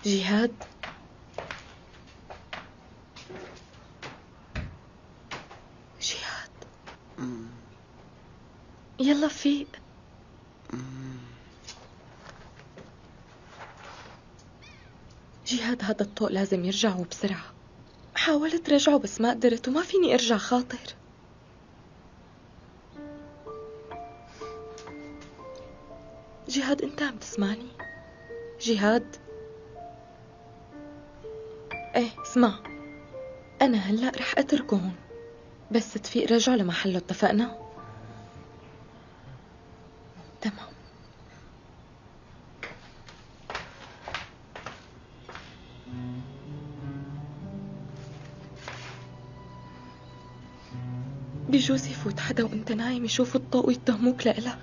جهاد، جهاد، يلا فيق. جهاد، هذا الضوء لازم يرجع وبسرعة. حاولت رجعه بس ما قدرت وما فيني ارجع خاطر. جهاد، انت عم تسمعني؟ جهاد؟ ايه اسمع، انا هلأ رح اتركه هون، بس تفيق رجعه لمحله، اتفقنا؟ تمام. بجوز يفوت حدا وانت نايم يشوف الضوء ويتهموك لإلك.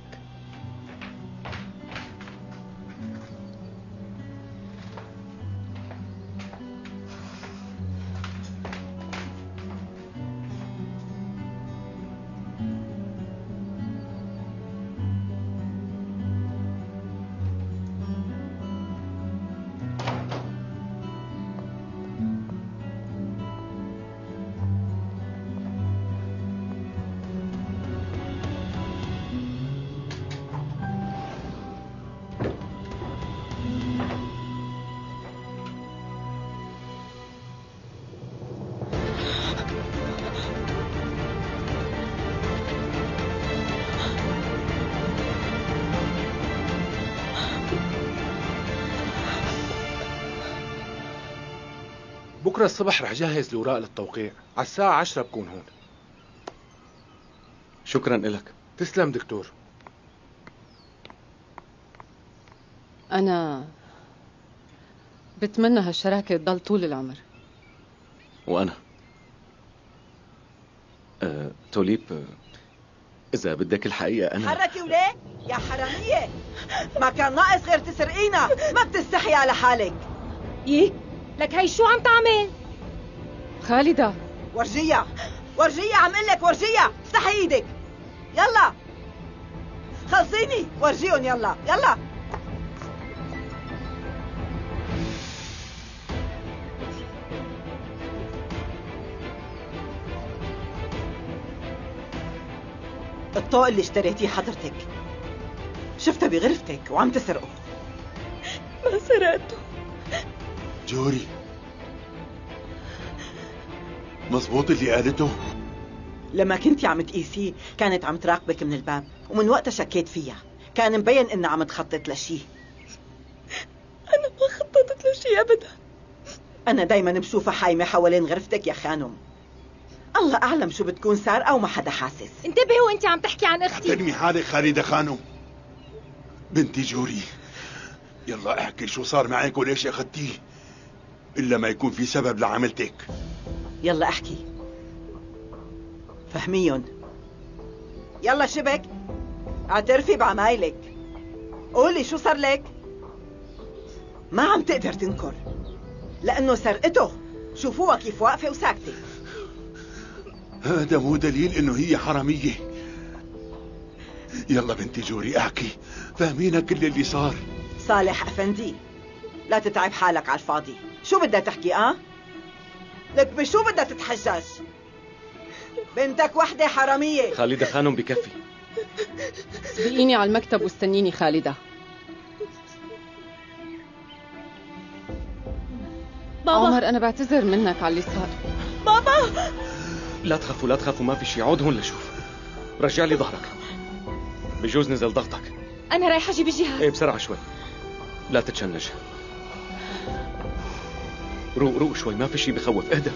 بكرة الصبح رح جهز الأوراق للتوقيع، على الساعة 10 بكون هون. شكرا إلك. تسلم دكتور. أنا بتمنى هالشراكة تضل طول العمر. وأنا توليب، إذا بدك الحقيقة أنا حركي وليه يا حرامية، ما كان ناقص غير تسرقينا، ما بتستحي على حالك. يي لك هي شو عم تعمل؟ خالدة ورجيها ورجيها، عم قلك ورجيها، افتحي ايدك يلا خلصيني، ورجيهم يلا يلا. الطوق اللي اشتريتيه حضرتك شفته بغرفتك وعم تسرقه. ما سرقته. جوري، مزبوط اللي قالته؟ لما كنتي عم تقيسيه كانت عم تراقبك من الباب، ومن وقتها شكيت فيها، كان مبين انها عم تخطط لشيء. انا ما خططت لشيء ابدا. انا دايما بشوفها حايمه حوالين غرفتك يا خانم. الله اعلم شو بتكون سارقه وما حدا حاسس. انتبهي وانت عم تحكي عن اختي. ترمي حالك خالدة خانم. بنتي جوري، يلا احكي شو صار معك وليش اخذتيه، الا ما يكون في سبب لعملتك. يلا احكي، فهميهم. يلا شبك، اعترفي بعمايلك، قولي شو صار لك. ما عم تقدر تنكر لانه سرقته. شوفوها كيف واقفه وساكته. هذا مو دليل انه هي حراميه. يلا بنتي جوري احكي، فهمينا كل اللي صار. صالح افندي، لا تتعب حالك على الفاضي. شو بدها تحكي؟ لك بشو بدها تتحجج؟ بنتك وحده حراميه. خالدة خانم بكفي. سبقيني على المكتب واستنيني خالدة. بابا عمر، أنا بعتذر منك على اللي صار. بابا لا تخافوا لا تخافوا، ما في شي. عود هون لشوف. رجع لي ظهرك، بجوز نزل ضغطك. انا رايحه اجيب جهاد. ايه بسرعة شوي، لا تتشنج. روق شوي، ما في شي بخوف. اهدى.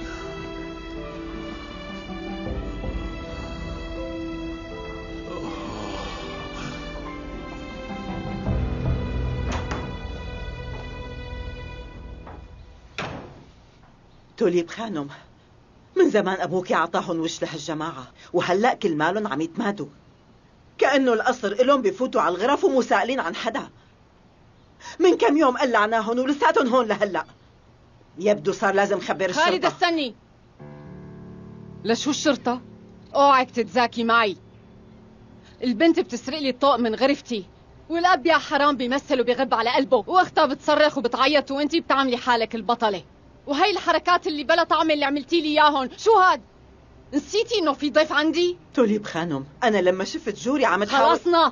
توليب خانم، من زمان ابوكي عطاهم وش لهالجماعه، وهلا كل مالهم عم يتمادوا، كانه القصر الهم بفوتوا على الغرف ومو سائلين عن حدا. من كم يوم قلعناهم ولساتهم هون لهلا. يبدو صار لازم خبر الشرطه. خالدة استني. لشو الشرطة؟ اوعك تتزاكي معي. البنت بتسرق لي الطوق من غرفتي، والأب يا حرام بيمثل وبيغب على قلبه، وأختها بتصرخ وبتعيط وأنتي بتعملي حالك البطلة. وهي الحركات اللي بلا طعم اللي عملتي لي إياهم، شو هاد؟ نسيتي إنه في ضيف عندي؟ توليب خانم، أنا لما شفت جوري عم تحاول. خلصنا.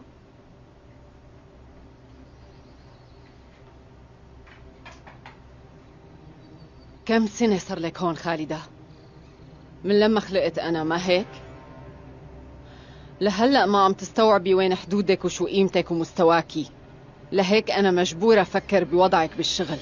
كم سنة صار لك هون خالدة؟ من لما خلقت أنا، ما هيك؟ لهلأ ما عم تستوعبي وين حدودك وشو قيمتك ومستواكي. لهيك أنا مجبورة أفكر بوضعك بالشغل.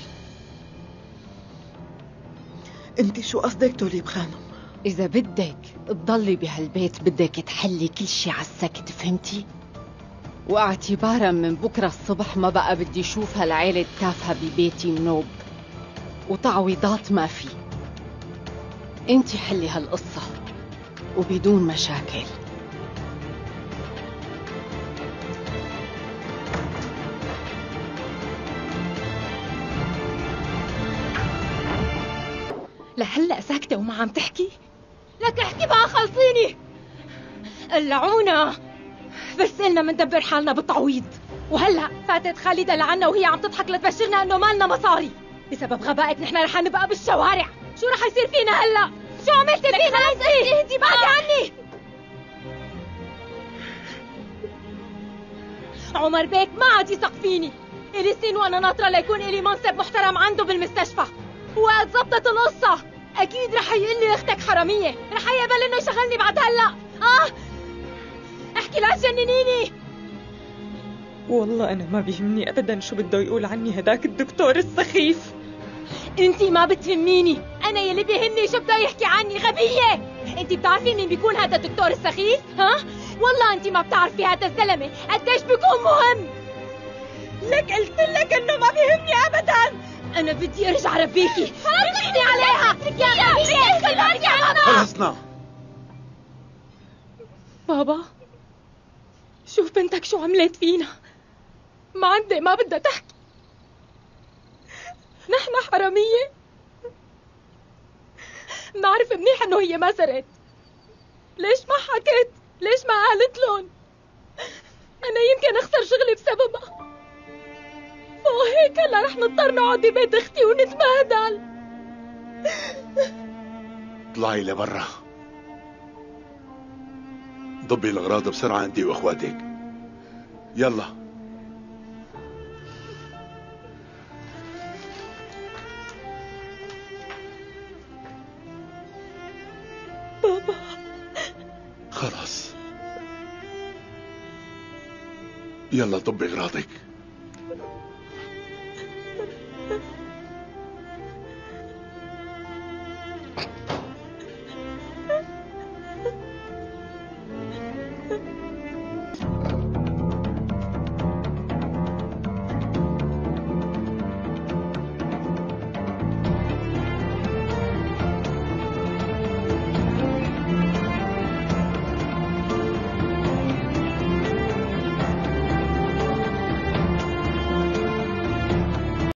أنت شو قصدك توليب خانم؟ إذا بدك تضلي بهالبيت بدك تحلي كل شي على السكت، فهمتي؟ واعتبارا من بكرة الصبح ما بقى بدي أشوف هالعيلة تافهة ببيتي منوب، وتعويضات ما في. انتي حلي هالقصة وبدون مشاكل. لهلا ساكتة وما عم تحكي؟ لك احكي بقى، خلصيني. قلعونا، بس إلنا مندبر حالنا بالتعويض. وهلا فاتت خالدة لعنا وهي عم تضحك لتبشرنا انه مالنا مصاري. بسبب غبائك نحن رح نبقى بالشوارع. شو رح يصير فينا هلا؟ شو عملتي فينا انت؟ اهدي بعدي عني. عمر بيك ما عاد يثق فيني. إلي سنين وانا ناطرة ليكون إلي منصب محترم عنده بالمستشفى. وقت زبطت القصة اكيد رح يقول لي اختك حرامية، رح يقبل انه يشغلني بعد هلا. احكي لا تجننيني. والله أنا ما بيهمني أبداً شو بده يقول عني هداك الدكتور السخيف. انتي ما بتهميني، انا يلي بيهمني شو بده يحكي عني. غبية، انتي بتعرفي مين بيكون هذا الدكتور السخيف؟ ها؟ والله انتي ما بتعرفي هذا الزلمة قديش بيكون مهم. لك قلت لك انه ما بيهمني ابدا. انا بدي ارجع ربيكي. ردني عليها يا غبية. خلصنا. بابا شوف بنتك شو عملت فينا. ما عندي، ما بدها تحكي. نحن حرامية. بنعرف منيح انه هي ما سرقت. ليش ما حكت؟ ليش ما قالت لهم؟ انا يمكن اخسر شغلي بسببها. وهيك هلا رح نضطر نقعد ببيت اختي ونتبهدل. اطلعي لبرا، ضبي الاغراض بسرعة انت واخواتك. يلا. بابا خلاص يلا ضبي اغراضك.